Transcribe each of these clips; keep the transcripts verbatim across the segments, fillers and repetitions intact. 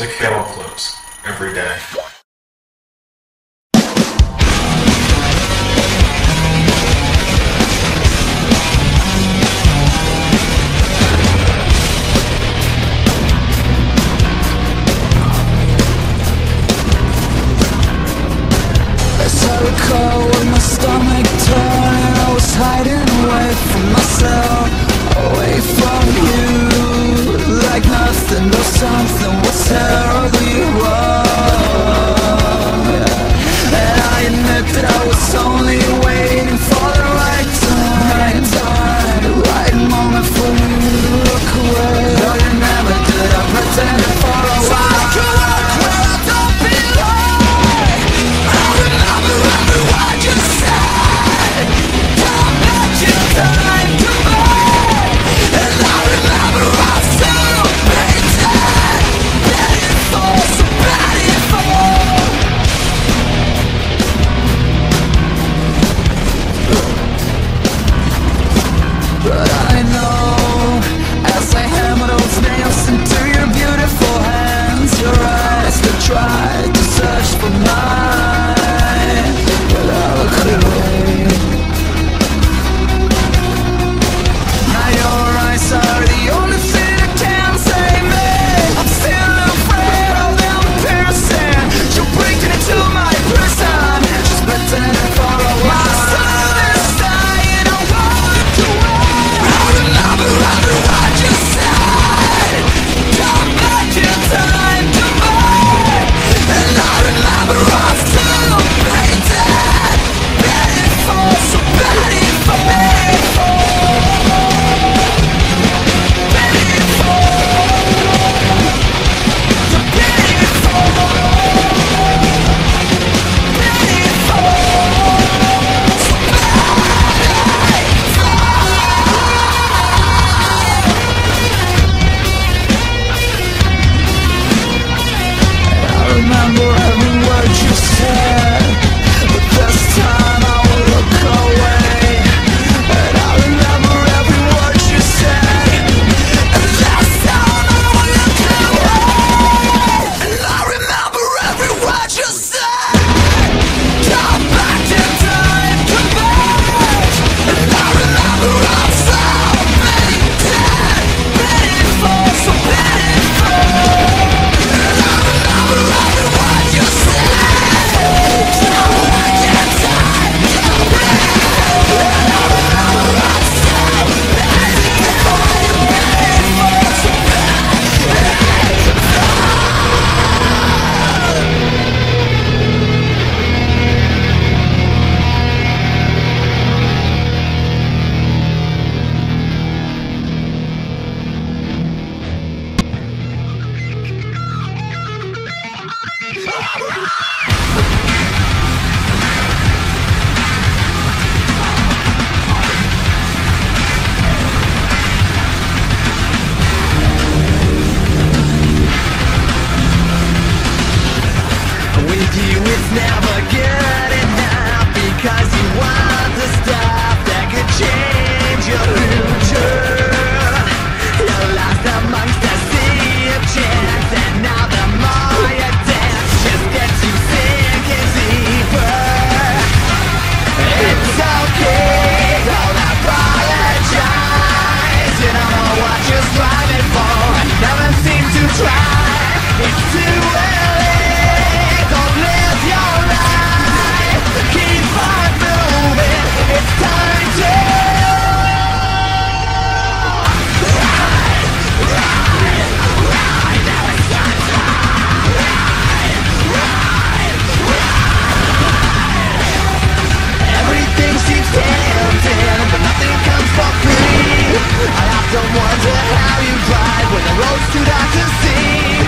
SingleHaloClips every day. As I recall, with my stomach turning, I was hiding away from myself, away from you, like nothing or something was terribly wrong. And I admit that I was only waiting for the right time, the right moment for you to look away. But you never did, I pretended for a while. Tried to search for mine, but I looked away. Now your eyes are the only thing that can save me. I'm still afraid of them piercing. You're breaking into my prison, just pretending for a while. My soul is dying, I walk away. I remember every word you said. Come back in time to me. And I remember us still painted, beautiful, so beautiful, beautiful, so beautiful, I remember every word you said, but this time I will look away. And I remember every word you said, and this time I will look away. And I remember every word you said. Come back in time, come back. And I remember I'm so painted, beautiful, so beautiful. And I remember every word you said. Come back in time, come back. And I remember I'm so beautiful, beautiful, so with you it's never good enough, because you want the stuff that could change your future. You're lost amongst a sea of chance, and now the more you dance, just gets you sinking deeper. It's okay, don't apologize. You don't know what you're striving for, never seem to try. It's too early, don't live your life. Keep on moving, it's time to ride, ride, ride. Now it's time to ride, ride, ride. Everything seems tempting, but nothing comes for free. I often wonder how you drive when the road's too dark to see.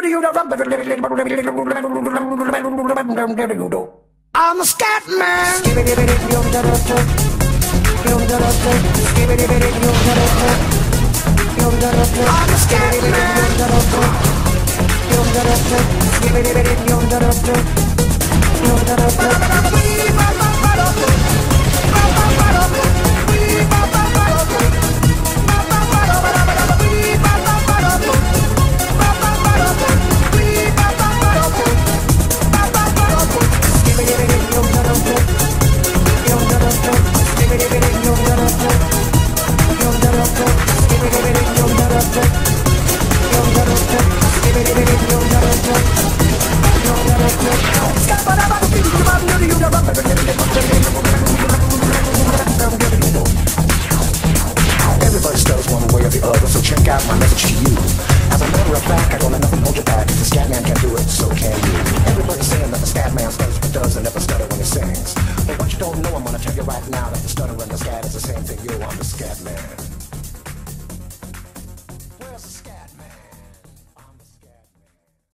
I'm a scat man. I'm a scat Everybody stutters one way or the other, so check out my message to you. As a matter of fact, I don't let nothing hold you back. If the scat man can do it, so can you. Everybody's saying that the scat man stutters but doesn't ever stutter when he sings. But what you don't know, I'm gonna tell you right now that the stutter and the scat is the same thing. Yo, I'm the scat man.